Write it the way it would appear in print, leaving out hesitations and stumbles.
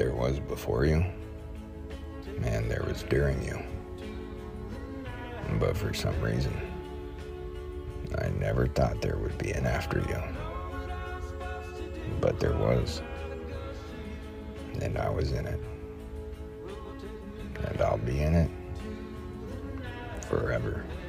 there was before you, and there was during you. But for some reason, I never thought there would be an after you. But there was. And I was in it. And I'll be in it forever.